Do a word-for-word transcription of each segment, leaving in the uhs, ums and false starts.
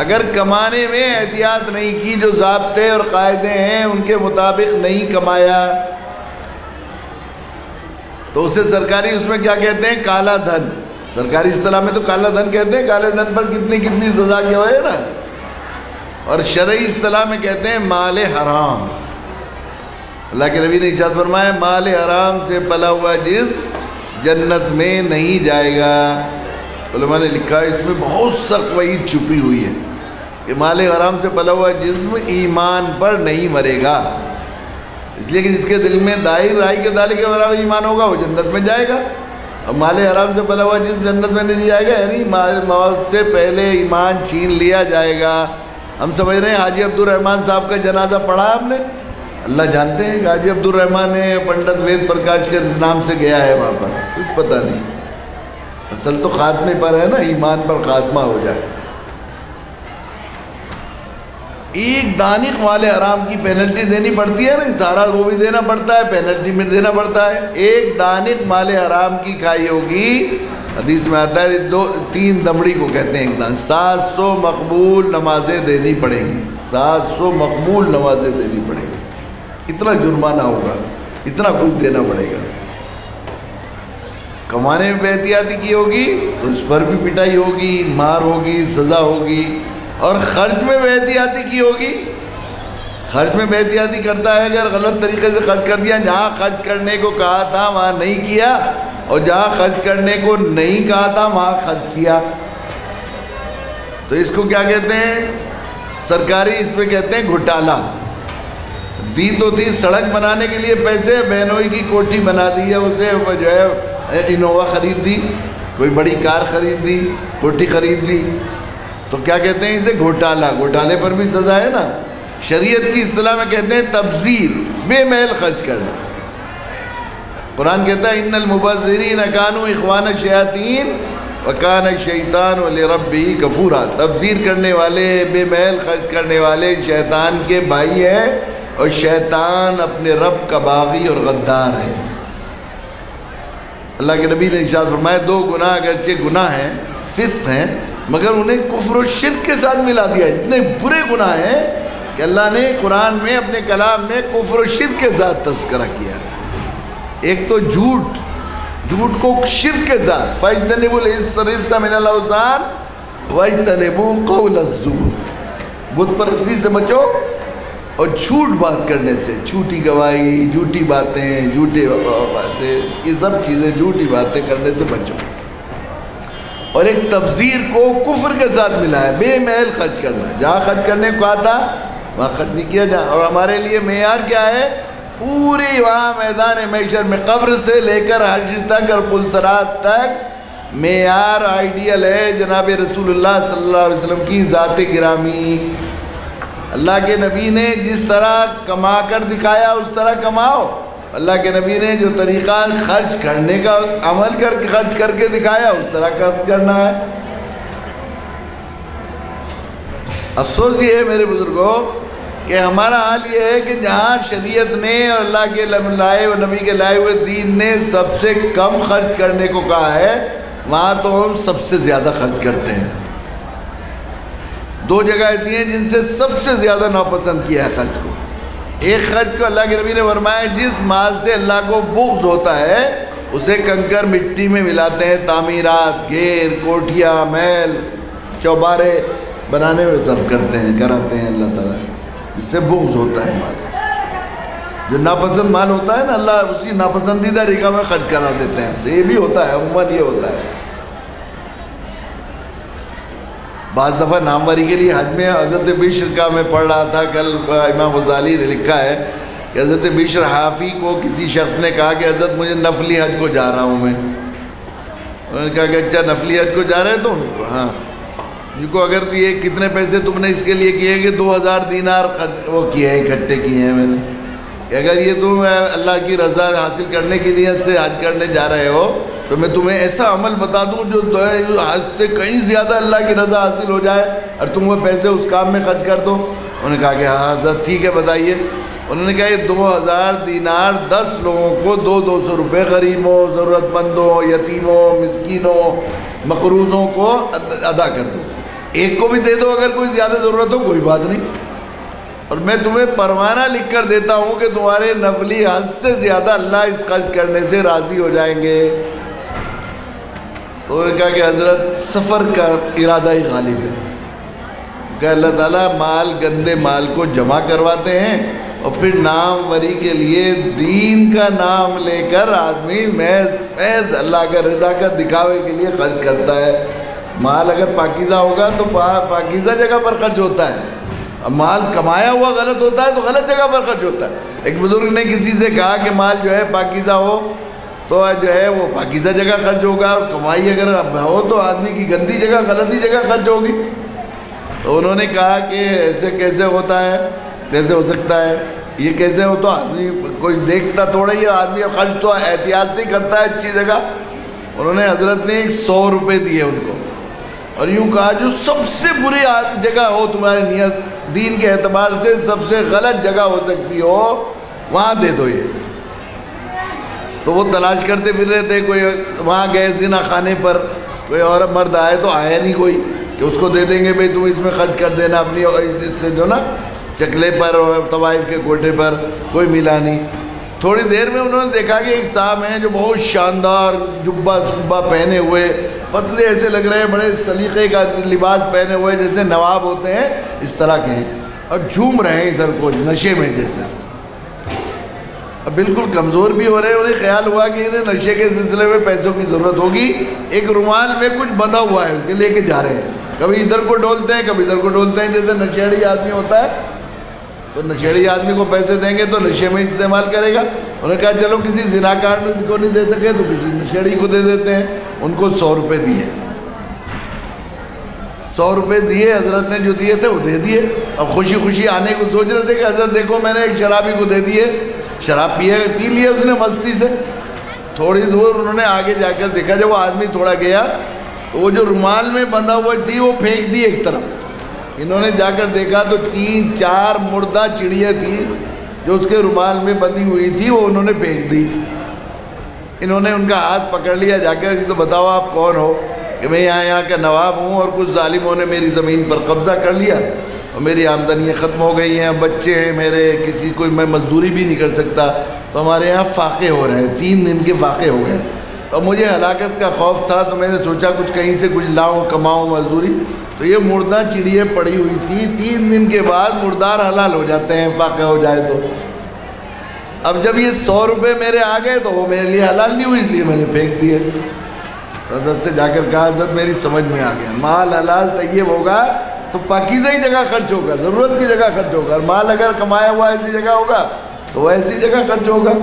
اگر کمانے میں احتیاط نہیں کی، جو ضابطے اور قاعدے ہیں ان کے مطابق نہیں کمایا، تو اسے سرکاری اس میں کیا کہتے ہیں؟ کالا دھن. سرکاری اصطلاح میں تو کالا دھن کہتے ہیں. کالے دھن پر کتنی کتنی سزا کیا ہوئے نا. اور شرعی اصطلاح میں کہتے ہیں مال حرام. اللہ کے نبی نے ارشاد فرمایا مال حرام سے پلا ہوا جسم جنت میں نہیں جائے گا. علماء نے لکھا ہے اس میں بہت سخت وعید چھپی ہوئی ہے کہ مال حرام سے پلا ہوا جسم ایمان پر نہیں مرے گا. اس لیے کہ جس کے دل میں دائر رائی کے دالے کے برابر ایمان ہوگا وہ جنت میں جائے گا. اب مال حرام سے پلا ہوا جسم جنت میں نہیں جائے گا یعنی موت سے پہلے ایمان چھین لیا جائے گا. ہم سمجھ رہے ہیں حاجی عبد الرحمن صاحب کا جنازہ پڑھا ہم نے. اللہ جانتے ہیں کہ حاجی عبد الرحمن ہے پنڈت وید پرکاش کے نام سے گیا ہے وہاں پر، کچھ پتہ نہیں. اصل تو خاتمے پر ہے نا، ایمان پر خاتمہ ہو جائے. ایک دانق مال حرام کی پینلٹی دینی پڑتی ہے نا، سارا وہ بھی دینا پڑتا ہے، پینلٹی میں دینا پڑتا ہے. ایک دانق مال حرام کی کھائی ہوگی، حدیث میں آتا ہے دو تین دمڑی کو کہتے ہیں ایک دان، سات سو مقبول نمازیں دینی پڑیں گی. سات سو مقبول نمازیں دینی پڑیں گی. اتنا جرمانہ ہوگا، اتنا کچھ دینا پڑے گا. کمانے میں بے احتیاطی کی ہوگی تو اس پر بھی پٹائی ہوگی، مار ہوگی، سزا ہوگی. اور خرچ میں بے احتیاطی کی ہوگی، خرچ میں بے احتیاطی کرتا ہے اگر غلط طریقے سے خرچ کر دیا، جہاں خرچ کرنے کو کہا تھا وہاں نہیں کیا، اور جہاں خرچ کرنے کو نہیں کہا تھا وہاں خرچ کیا، تو اس کو کیا کہتے ہیں؟ سرکاری اس میں کہتے ہیں گھوٹالہ. دی تو تھی سڑک بنانے کے لیے پیسے، بہنوئی کی کوٹھی بنا دی ہے، اسے جو ہے انووا خرید دی، کوئی بڑی کار خرید دی، کوٹھی خرید دی، تو کیا کہتے ہیں اسے؟ گھوٹالہ. گھوٹالے پر بھی سزا ہے نا. شریعت کی اصطلاح میں کہتے ہیں تبذیر، بے محل خرچ کرنا. قرآن کہتا ہے ان المبذرین کانوا اخوان الشیاطین وکان الشیطان لربہ کفورا. تبذیر کرنے والے، بے محل خرچ کرنے والے شیطان کے بھائی ہیں، اور شیطان اپنے رب کا باغی اور غدار ہے. اللہ کے نبی نے ارشاد فرمایا دو گناہ اگرچہ گناہ ہیں، فسق ہیں، مگر انہیں کفر و شرک کے ساتھ ملا دیا. اتنے برے گناہ ہیں کہ اللہ نے قرآن میں اپنے کلام میں کفر و شرک کے ساتھ تذکرہ کیا. ایک تو جھوٹ، جھوٹ کو شرک کے ساتھ، فَاجْتَنِبُوا الرِّجْسَ مِنَ الْأَوْثَانِ وَاجْتَنِبُوا قَوْلَ الزُّورِ. بت پرستی سے بچو اور جھوٹ بات کرنے سے، جھوٹی گواہی، جھوٹی باتیں، جھوٹے باتیں، یہ سب چیزیں جھوٹی باتیں کرنے سے بچو. اور ایک تبذیر کو کفر کے ساتھ ملا ہے، بے محل خرچ کرنا. جہاں خرچ کرنے کو کہا تھا وہاں خرچ نہیں کیا جا. اور ہمارے لیے معیار کیا ہے؟ پوری وہاں میدان محشر میں قبر سے لے کر حشر تک اور پلسرات تک معیار آئیڈیل ہے جناب رسول اللہ صلی اللہ علیہ وسلم کی ذات گرامی. اللہ کے نبی نے جس طرح کما کر دکھایا اس طرح کماؤ. اللہ کے نبی نے جو طریقہ خرچ کرنے کا عمل کر کے خرچ کر کے دکھایا اس طرح خرچ کرنا ہے. افسوس یہ ہے میرے بزرگوں کہ ہمارا حال یہ ہے کہ جہاں شریعت نے اور اللہ کے لائے و نبی کے لائے ہوئے دین نے سب سے کم خرچ کرنے کو کہا ہے، وہاں تو ہم سب سے زیادہ خرچ کرتے ہیں. دو جگہ ایسی ہیں جن سے سب سے زیادہ ناپسند کیا ہے خرچ کو. ایک خرچ کو اللہ کے نبی نے فرمایا جس مال سے اللہ کو بغض ہوتا ہے اسے کنکر مٹی میں ملاتے ہیں، تعمیرات، گھیر، کوٹھیاں، محل، چوبارے بنانے میں صرف کرتے ہیں، کراتے ہیں اللہ تعالیٰ. جس سے بغض ہوتا ہے مال، جو ناپسند مال ہوتا ہے نا، اللہ اسی ناپسندیدہ طریقہ میں خرچ کرا دیتے ہیں. یہ بھی ہوتا ہے، عموماً یہ ہوتا ہے. بعض دفعہ ناموری کے لیے حج میں حضرت بشر کا میں پڑھ رہا تھا کل، امام غزالی نے لکھا ہے کہ حضرت بشر حافی کو کسی شخص نے کہا کہ حضرت مجھے نفلی حج کو جا رہا ہوں میں. انہوں نے کہا کہ اچھا نفلی حج کو جا رہے تو ہاں، جن کو اگر یہ کتنے پیسے تم نے اس کے لیے کیے کہ دو ہزار دینار خرچ وہ کیے ہیں، اکٹھے کیے ہیں میں نے، کہ اگر یہ تم اللہ کی رضا حاصل کرنے کے لیے سے حج کرنے جا رہے ہو تو میں تمہیں ایسا عمل بتا دوں جو حج سے کہیں زیادہ اللہ کی رضا حاصل ہو جائے اور تم وہ پیسے اس کام میں خرچ کر دو. انہوں نے کہا کہ ہاں حضرت ٹھیک ہے بتائیے. انہوں نے کہا یہ دو ہزار دینار دس لوگوں کو دو دو سو روپے غریبوں، ضرورت مندوں، یتیموں، مسکینوں، مقروضوں کو ادا کر دو. ایک کو بھی دے دو اگر کوئی زیادہ ضرورت ہو، کوئی بات نہیں، اور میں تمہیں پروانہ لکھ کر دیتا ہوں کہ تمہارے نفلی حد سے زیادہ اللہ اس خرچ کرنے سے راضی ہو جائیں گے۔ تو انہوں نے کہا کہ حضرت سفر کا ارادہ ہی غالب ہے، کہ اللہ تعالیٰ مال، گندے مال کو جمع کرواتے ہیں اور پھر نام وری کے لیے دین کا نام لے کر آدمی محض محض اللہ کا رضا کا دکھاوے کے لیے خرچ کرتا ہے۔ مال اگر پاکیزہ ہوگا تو پاکیزہ جگہ پر خرچ ہوتا ہے، اب مال کمایا ہوا غلط ہوتا ہے تو غلط جگہ پر خرچ ہوتا ہے۔ ایک بزرگ نے کسی سے کہا کہ مال جو ہے پاکیزہ ہو تو جو ہے وہ پاکیزہ جگہ خرچ ہوگا، اور کمائی اگر ہو تو آدمی کی گندی جگہ، غلطی جگہ خرچ ہوگی۔ تو انہوں نے کہا کہ ایسے کیسے ہوتا ہے، کیسے ہو سکتا ہے، یہ کیسے ہو؟ تو آدمی کوئی دیکھتا تھوڑا ہی، آدمی خرچ تو احتیاط سے کرتا ہے اچھی جگہ۔ انہوں نے حضرت نے ایک سو روپے دیے ان کو، اور یوں کہا جو سب سے بری جگہ ہو تمہاری نیت دین کے اعتبار سے، سب سے غلط جگہ ہو سکتی ہو، وہاں دے دو یہ۔ تو وہ تلاش کرتے پھر رہے تھے، کوئی وہاں گئے زنا خانے پر، کوئی اور مرد آئے تو آیا نہیں کوئی کہ اس کو دے دیں گے بھئی تم اس میں خرچ کر دینا اپنی، اور اس سے جو نا چکلے پر اور طوائف کے کوٹے پر کوئی ملا نہیں۔ تھوڑی دیر میں انہوں نے دیکھا کہ ایک صاحب ہیں جو بہت شاندار جبہ صبح پہنے ہوئے، پتلے ایسے لگ رہے ہیں، بڑے سلیقے کا لباس پہنے ہوئے جیسے نواب ہوتے ہیں اس طرح کے ہیں، اور جھوم رہے ہیں ادھر کو نشے میں جیسے، اب بالکل کمزور بھی ہو رہے ہیں۔ انہیں خیال ہوا کہ انہیں نشے کے سلسلے میں پیسوں کی ضرورت ہوگی، ایک رومال میں کچھ بندھا ہوا ہے ان کے لے کے جا رہے ہیں، کبھی ادھر کو ڈولتے ہیں کبھی ادھر کو ڈولتے ہیں، جیسے نشیڑی آدمی ہوتا ہے تو نشیڑی آدمی کو پیسے دیں گے تو نشے میں استعمال کرے گا۔ انہوں نے کہا چلو کسی زناکار کو نہیں دے سکے تو کسی نشیڑی کو دے دیتے ہیں، ان کو سو روپے دیے، سو روپے دیے، حضرت نے جو دیے تھے وہ دے دیے۔ اب خوشی خوشی آنے کو سوچ رہے تھے کہ حضرت دیکھو میں نے ایک شرابی کو دے دیے، شراب پیے پی لیے اس نے مستی سے۔ تھوڑی دور انہوں نے آگے جا کر دیکھا، جب وہ آدمی تھوڑا گیا تو وہ جو رومال میں بندھا ہوا تھی وہ پھینک دی ایک طرف۔ انہوں نے جا کر دیکھا تو تین چار مردہ چڑیاں تھیں جو اس کے رومال میں بندھی ہوئی تھی، وہ انہوں نے پھینک دی۔ انہوں نے ان کا ہاتھ پکڑ لیا جا کر، تو بتاؤ آپ کون ہو؟ کہ میں یہاں یہاں کا نواب ہوں اور کچھ ظالموں نے میری زمین پر قبضہ کر لیا اور میری آمدنیاں ختم ہو گئی ہیں، بچے ہیں میرے، کسی کوئی میں مزدوری بھی نہیں کر سکتا، تو ہمارے یہاں فاقے ہو رہے ہیں، تین دن کے فاقے ہو گئے، اور مجھے ہلاکت کا خوف تھا تو میں نے سوچا کچھ کہیں سے کچھ لاؤں کماؤں مزدوری۔ تو یہ مردہ چڑیاں پڑی ہوئی تھی، تین دن کے بعد مردار حلال ہو جاتے ہیں فاقہ ہو جائے تو۔ اب جب یہ سو روپے میرے آ گئے تو وہ میرے لیے حلال نہیں ہوئی، اس لیے میں نے پھینک دیے۔ حضرت سے جا کر کہا حضرت میری سمجھ میں آ گیا، مال حلال طیب ہوگا تو پاکیزہ ہی جگہ خرچ ہوگا، ضرورت کی جگہ خرچ ہوگا، اور مال اگر کمایا ہوا ایسی جگہ ہوگا تو وہ ایسی جگہ خرچ ہوگا۔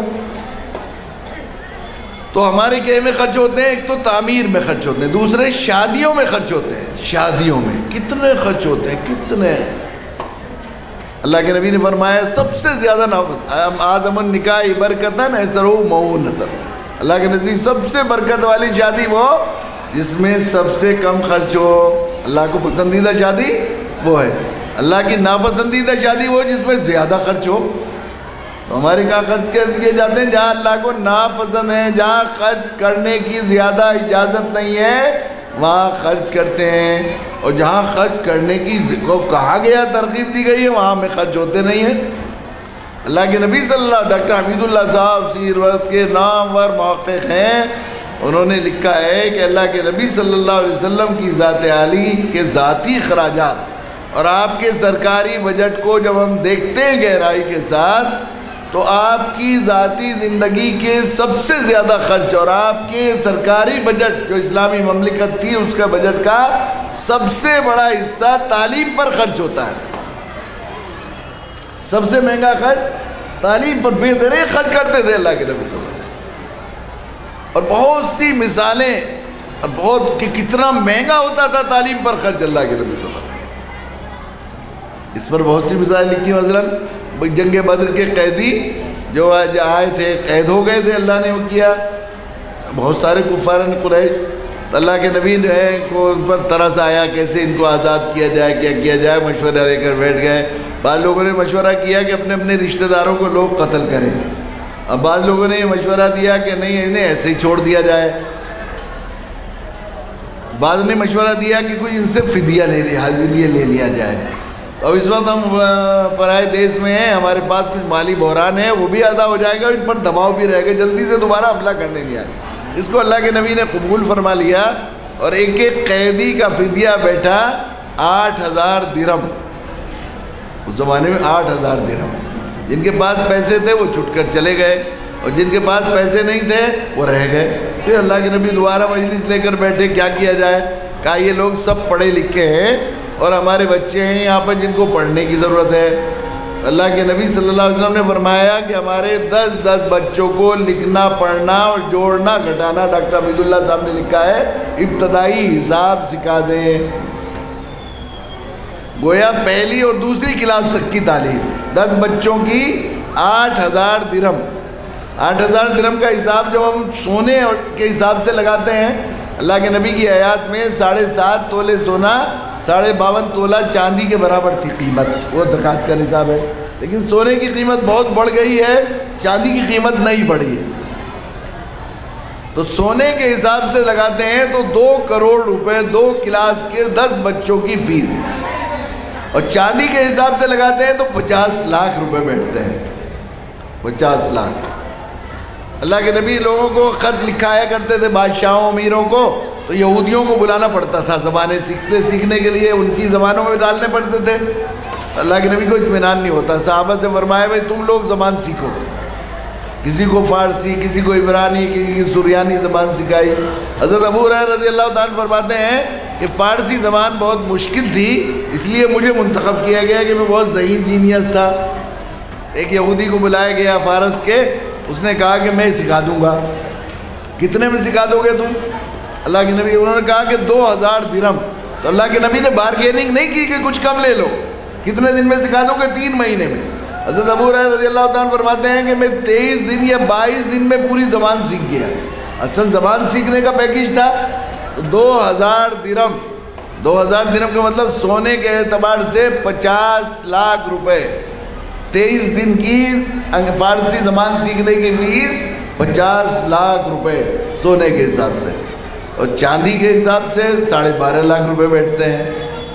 تو ہمارے کہے میں خرچ ہوتے ہیں، ایک تو تعمیر میں خرچ ہوتے ہیں، دوسرے شادیوں میں خرچ ہوتے ہیں۔ شادیوں میں کتنے خرچ ہوتے ہیں، کتنے! اللہ کے نبی نے فرمایا سب سے زیادہ اعظم النکاح برکتاً ایسرہ مؤونتاً، اللہ کے نزدیک سب سے برکت والی شادی وہ جس میں سب سے کم خرچ ہو۔ اللہ کو پسندیدہ شادی وہ ہے، اللہ کی ناپسندیدہ شادی وہ جس میں زیادہ خرچ ہو۔ تو ہمارے کہاں خرچ کر دیے جاتے ہیں جہاں اللہ کو ناپسند ہے، جہاں خرچ کرنے کی زیادہ اجازت نہیں ہے وہاں خرچ کرتے ہیں، اور جہاں خرچ کرنے کی کو کہا گیا ترغیب دی گئی ہے وہاں میں خرچ ہوتے نہیں ہیں۔ اللہ کے نبی صلی اللہ علیہ وسلم ڈاکٹر حمید اللہ صاحب سیرت کے نامور محقق ہیں، انہوں نے لکھا ہے کہ اللہ کے نبی صلی اللہ علیہ وسلم کی ذات عالی کے ذاتی اخراجات اور آپ کے سرکاری بجٹ کو جب ہم دیکھتے ہیں گہرائی کے ساتھ تو آپ کی ذاتی زندگی کے سب سے زیادہ خرچ اور آپ کے سرکاری بجٹ جو اسلامی مملکت تھی اس کا بجٹ کا سب سے بڑا حصہ تعلیم پر خرچ ہوتا ہے۔ سب سے مہنگا خرچ تعلیم پر بہترین خرچ کرتے تھے اللہ کے نبی صلی اللہ علیہ وسلم، اور بہت سی مثالیں اور بہت کہ کتنا مہنگا ہوتا تھا تعلیم پر خرچ اللہ کے نبی صلی اللہ علیہ وسلم۔ اس پر بہت سی مثالیں لکھی، مثلاً جنگ بدر کے قیدی جو آئے تھے قید ہو گئے تھے، اللہ نے وہ کیا، بہت سارے کفار قریش، تو اللہ کے نبی جو ہے کو ان پر ترس آیا کیسے ان کو آزاد کیا جائے، کیا کیا جائے، مشورہ لے کر بیٹھ گئے۔ بعض لوگوں نے مشورہ کیا کہ اپنے اپنے رشتہ داروں کو لوگ قتل کریں، اب بعض لوگوں نے یہ مشورہ دیا کہ نہیں انہیں ایسے ہی چھوڑ دیا جائے۔ بعض نے مشورہ دیا کہ کوئی ان سے فدیہ لے لیا حاضریہ لے لیا جائے. اب اس وقت ہم پرائے دیس میں ہیں, ہمارے پاس کچھ مالی بحران ہے, وہ بھی ادا ہو جائے گا, ان پر دباؤ بھی رہے گا, جلدی سے دوبارہ حملہ کرنے نہیں آئے. اس کو اللہ کے نبی نے قبول فرما لیا اور ایک ایک قیدی کا فدیہ بیٹھا آٹھ ہزار درہم. اس زمانے میں آٹھ ہزار درہم. جن کے پاس پیسے تھے وہ چھٹ کر چلے گئے اور جن کے پاس پیسے نہیں تھے وہ رہ گئے. پھر اللہ کے نبی دوبارہ مجلس لے کر بیٹھے, کیا کیا جائے؟ کہا یہ لوگ سب پڑھے لکھے ہیں اور ہمارے بچے ہیں یہاں پر جن کو پڑھنے کی ضرورت ہے. اللہ کے نبی صلی اللہ علیہ وسلم نے فرمایا کہ ہمارے دس دس بچوں کو لکھنا پڑھنا اور جوڑنا گھٹانا, ڈاکٹر عبید اللہ صاحب نے لکھا ہے, ابتدائی حساب سکھا دیں. گویا پہلی اور دوسری کلاس تک کی تعلیم, دس بچوں کی آٹھ ہزار درہم. آٹھ ہزار درہم کا حساب جب ہم سونے کے حساب سے لگاتے ہیں, اللہ کے نبی کی حیات میں ساڑھے سات تولے سونا ساڑھے باون تولہ چاندی کے برابر تھی قیمت, وہ زکوٰۃ کا نصاب ہے. لیکن سونے کی قیمت بہت بڑھ گئی ہے, چاندی کی قیمت نہیں بڑھی ہے. تو سونے کے حساب سے لگاتے ہیں تو دو کروڑ روپے دو کلاس کے دس بچوں کی فیس, اور چاندی کے حساب سے لگاتے ہیں تو پچاس لاکھ روپے بیٹھتے ہیں. پچاس لاکھ. اللہ کے نبی لوگوں کو خط لکھایا کرتے تھے, بادشاہوں امیروں کو, تو یہودیوں کو بلانا پڑتا تھا زبانیں سیکھتے سیکھنے کے لیے, ان کی زبانوں میں ڈالنے پڑتے تھے. اللہ کے نبی کو اطمینان نہیں ہوتا. صحابہ سے فرمایا بھائی تم لوگ زبان سیکھو. کسی کو فارسی, کسی کو عبرانی, کسی کی سریانی زبان سکھائی. حضرت ابو ہریرہ رضی اللہ تعالیٰ فرماتے ہیں کہ فارسی زبان بہت مشکل تھی, اس لیے مجھے منتخب کیا گیا کہ میں بہت ذہین جینیس تھا. ایک یہودی کو بلایا گیا فارس کے, اس نے کہا کہ میں سکھا دوں گا. کتنے میں سکھا دو گے تم؟ اللہ کے نبی, انہوں نے کہا کہ دو ہزار درہم. تو اللہ کے نبی نے بارگیننگ نہیں کی کہ کچھ کم لے لو. کتنے دن میں سکھا دو گے؟ تین مہینے میں. حضرت ابو ہریرہ رضی اللہ تعالیٰ فرماتے ہیں کہ میں تیئیس دن یا بائیس دن میں پوری زبان سیکھ گیا. اصل زبان سیکھنے کا پیکیج تھا. تو دو ہزار درہم, دو ہزار درہم کا مطلب سونے کے اعتبار سے پچاس لاکھ روپے. تیئیس دن کی فارسی زبان سیکھنے کی فیس پچاس لاکھ روپے سونے کے حساب سے, اور چاندی کے حساب سے ساڑھے بارہ لاکھ روپے بیٹھتے ہیں.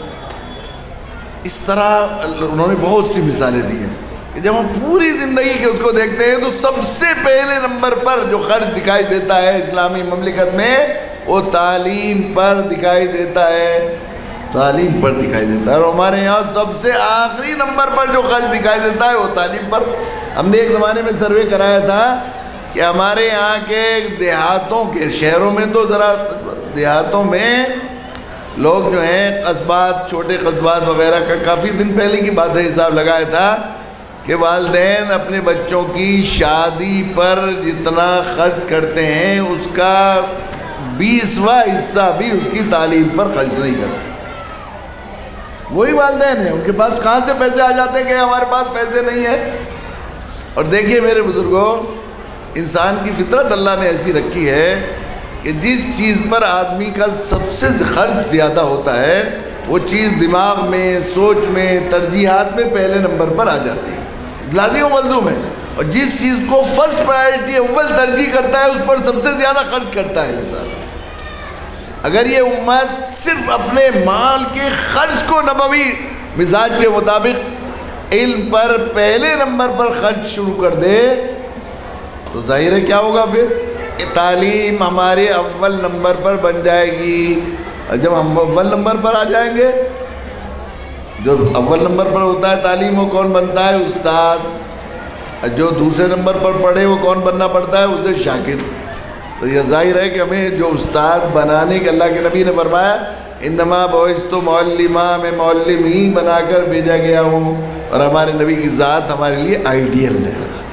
اس طرح انہوں نے بہت سی مثالیں دی ہیں کہ جب ہم پوری زندگی کے اس کو دیکھتے ہیں تو سب سے پہلے نمبر پر جو خرچ دکھائی دیتا ہے اسلامی مملکت میں وہ تعلیم پر دکھائی دیتا ہے. تعلیم پر دکھائی دیتا ہے. اور ہمارے یہاں سب سے آخری نمبر پر جو خرچ دکھائی دیتا ہے وہ تعلیم پر. ہم نے ایک زمانے میں سروے کرایا تھا کہ ہمارے یہاں کے دیہاتوں کے, شہروں میں تو ذرا, دیہاتوں میں لوگ جو ہیں قصبات, چھوٹے قصبات وغیرہ کا, کافی دن پہلے کی بات ہے, حساب لگایا تھا کہ والدین اپنے بچوں کی شادی پر جتنا خرچ کرتے ہیں اس کا بیسواں حصہ بھی اس کی تعلیم پر خرچ نہیں کرتے. وہی والدین ہیں, ان کے پاس کہاں سے پیسے آ جاتے ہیں کہ ہمارے پاس پیسے نہیں ہیں. اور دیکھیے میرے بزرگوں, انسان کی فطرت اللہ نے ایسی رکھی ہے کہ جس چیز پر آدمی کا سب سے خرچ زیادہ ہوتا ہے وہ چیز دماغ میں, سوچ میں, ترجیحات میں پہلے نمبر پر آ جاتی ہے, لازم و ملزوم ہے. اور جس چیز کو فرسٹ پرائرٹی اول ترجیح کرتا ہے اس پر سب سے زیادہ خرچ کرتا ہے انسان. اگر یہ امت صرف اپنے مال کے خرچ کو نبوی مزاج کے مطابق علم پر پہلے نمبر پر خرچ شروع کر دے تو ظاہر ہے کیا ہوگا, پھر تعلیم ہمارے اول نمبر پر بن جائے گی. جب ہم اول نمبر پر آ جائیں گے, جو اول نمبر پر ہوتا ہے تعلیم وہ کون بنتا ہے؟ استاد. جو دوسرے نمبر پر پڑھے وہ کون بننا پڑتا ہے؟ اسے شاگرد. تو یہ ظاہر ہے کہ ہمیں جو استاد بنانے کے, اللہ کے نبی نے فرمایا انما بعثت معلما, میں معلم ہی بنا کر بھیجا گیا ہوں. اور ہمارے نبی کی ذات ہمارے لیے آئیڈیل ہے.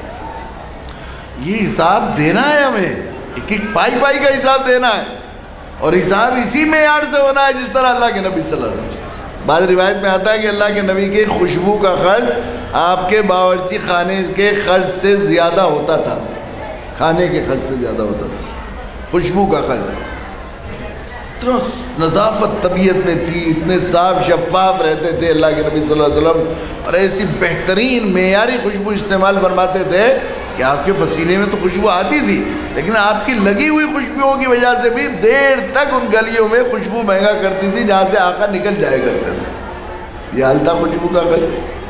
یہ حساب دینا ہے ہمیں, ایک ایک پائی پائی کا حساب دینا ہے, اور حساب اسی معیار سے ہونا ہے جس طرح اللہ کے نبی صلی اللہ علیہ وسلم. بعض روایت میں آتا ہے کہ اللہ کے نبی کے خوشبو کا خرچ آپ کے باورچی خانے کے خرچ سے زیادہ ہوتا تھا, کھانے کے خرچ سے زیادہ ہوتا تھا خوشبو کا خرچ. اتنا نظافت طبیعت میں تھی, اتنے صاف شفاف رہتے تھے اللہ کے نبی صلی اللہ علیہ وسلم, اور ایسی بہترین معیاری خوشبو استعمال فرماتے تھے کہ آپ کے پسینے میں تو خوشبو آتی تھی لیکن آپ کی لگی ہوئی خوشبوؤں کی وجہ سے بھی دیر تک ان گلیوں میں خوشبو مہنگا کرتی تھی جہاں سے آقا نکل جائے کرتے تھے. یہ حال تھا خوشبو کا گل.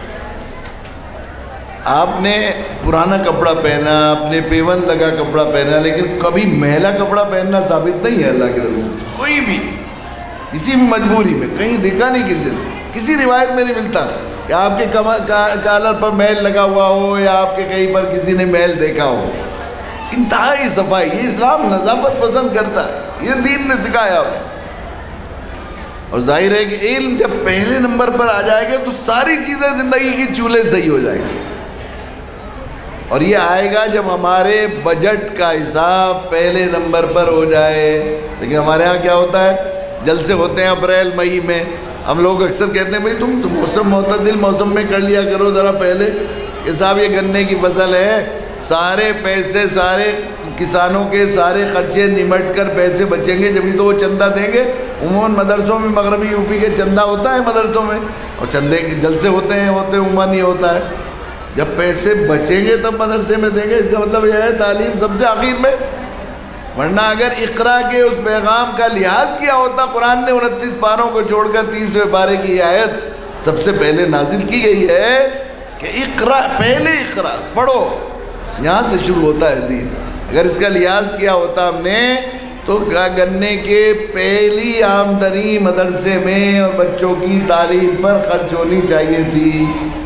آپ نے پرانا کپڑا پہنا، آپ نے پیون لگا کپڑا پہنا، لیکن کبھی میلا کپڑا پہننا ثابت نہیں ہے اللہ کے نبی سے. کوئی بھی کسی بھی مجبوری میں کہیں دیکھا نہیں کسی نے، کسی روایت میں نہیں ملتا کہ آپ کے کالر پر میل لگا ہوا ہو یا آپ کے کہیں پر کسی نے میل دیکھا ہو. انتہائی صفائی. یہ اسلام نظافت پسند کرتا ہے، یہ دین نے سکھایا ہمیں. اور ظاہر ہے کہ علم جب پہلے نمبر پر آ جائے گا تو ساری چیزیں زندگی کی چولہے صحیح ہو جائیں گی. اور یہ آئے گا جب ہمارے بجٹ کا حساب پہلے نمبر پر ہو جائے. لیکن ہمارے ہاں کیا ہوتا ہے، جلسے ہوتے ہیں اپریل مئی میں، ہم لوگ اکثر کہتے ہیں بھائی تم تو موسم معتدل موسم میں کر لیا کرو ذرا پہلے کہ صاحب یہ گنے کی فصل ہے، سارے پیسے سارے کسانوں کے سارے خرچے نمٹ کر پیسے بچیں گے جبھی تو وہ چندہ دیں گے. عموماً مدرسوں میں مغربی یو پی کے چندہ ہوتا ہے مدرسوں میں، اور چندے کے جلسے ہوتے ہیں ہوتے عموماً ہی ہوتا ہے. جب پیسے بچیں گے تب مدرسے میں دیں گے. اس کا مطلب یہ ہے تعلیم سب سے آخر میں. ورنہ اگر اقرا کے اس پیغام کا لحاظ کیا ہوتا، قرآن نے انتیس پاروں کو چھوڑ کر تیسویں پارے کی آیت سب سے پہلے نازل کی گئی ہے کہ اقرا، پہلے اقرا پڑھو، یہاں سے شروع ہوتا ہے دین. اگر اس کا لحاظ کیا ہوتا ہم نے تو گنے کے پہلی آمدنی مدرسے میں اور بچوں کی تعلیم پر خرچ ہونی چاہیے تھی.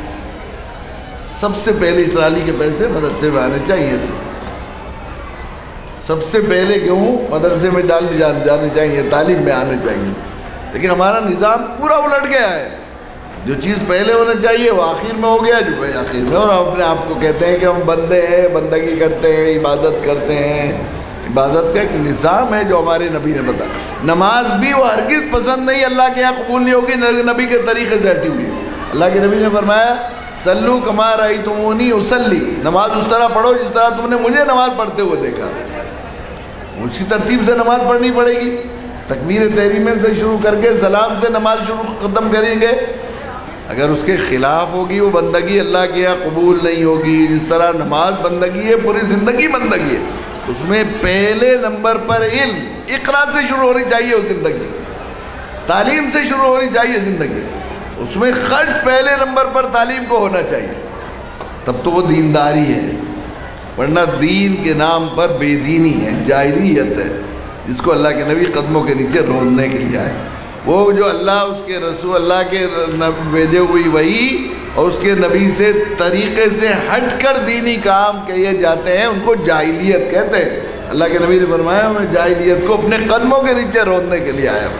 سب سے پہلی ٹرالی کے پیسے مدرسے میں آنے چاہیے تھے. سب سے پہلے کیوں مدرسے میں ڈال جانے چاہیے، تعلیم میں آنے چاہیے. لیکن ہمارا نظام پورا الٹ گیا ہے. جو چیز پہلے ہونا چاہیے وہ آخر میں ہو گیا، جو آخر میں. اور ہم اپنے آپ کو کہتے ہیں کہ ہم بندے ہیں، بندگی کرتے ہیں، عبادت کرتے ہیں. عبادت کا ایک نظام ہے جو ہمارے نبی نے بتایا. نماز بھی وہ ہرگز پسند نہیں، اللہ کے یہاں قبول نہیں ہوگی نبی کے طریقے سے ہٹی ہوئی ہے. اللہ کے نبی نے فرمایا سلو کما رأیتمونی اصلی، نماز اس طرح پڑھو جس طرح تم نے مجھے نماز پڑھتے ہوئے دیکھا. اسی ترتیب سے نماز پڑھنی پڑے گی. تکبیر تحریمہ سے شروع کر کے سلام سے نماز شروع ختم کریں گے. اگر اس کے خلاف ہوگی وہ بندگی اللہ کے یہاں قبول نہیں ہوگی. جس طرح نماز بندگی ہے، پوری زندگی بندگی ہے. اس میں پہلے نمبر پر علم، اقرا سے شروع ہونی چاہیے وہ زندگی، تعلیم سے شروع ہونی چاہیے زندگی. اس میں خرچ پہلے نمبر پر تعلیم کو ہونا چاہیے، تب تو وہ دینداری ہے. ورنہ دین کے نام پر بے دینی ہے، جاہلیت ہے، جس کو اللہ کے نبی قدموں کے نیچے روننے کے لیے آئے. وہ جو اللہ اس کے رسول اللہ کے بھیجے ہوئی وحی اور اس کے نبی سے طریقے سے ہٹ کر دینی کام کیے جاتے ہیں، ان کو جاہلیت کہتے ہیں. اللہ کے نبی نے فرمایا میں جاہلیت کو اپنے قدموں کے نیچے روننے کے لیے آیا ہوں.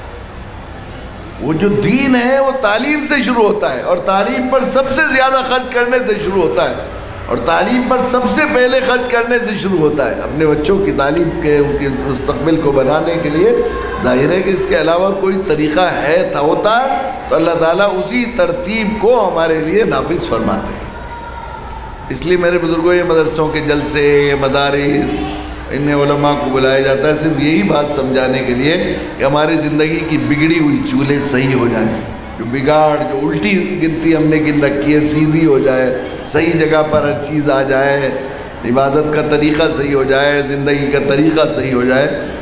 وہ جو دین ہے وہ تعلیم سے شروع ہوتا ہے، اور تعلیم پر سب سے زیادہ خرچ کرنے سے شروع ہوتا ہے، اور تعلیم پر سب سے پہلے خرچ کرنے سے شروع ہوتا ہے. اپنے بچوں کی تعلیم کے ان کے مستقبل کو بنانے کے لیے ظاہر ہے کہ اس کے علاوہ کوئی طریقہ ہے تھا ہوتا تو اللہ تعالیٰ اسی ترتیب کو ہمارے لیے نافذ فرماتے. اس لیے میرے بزرگوں یہ مدرسوں کے جلسے، یہ مدارس، ان علماء کو بلایا جاتا ہے صرف یہی بات سمجھانے کے لیے کہ ہماری زندگی کی بگڑی ہوئی چولہے صحیح ہو جائیں. جو بگاڑ، جو الٹی گنتی ہم نے گن رکھی ہے سیدھی ہو جائے، صحیح جگہ پر ہر چیز آ جائے، عبادت کا طریقہ صحیح ہو جائے، زندگی کا طریقہ صحیح ہو جائے.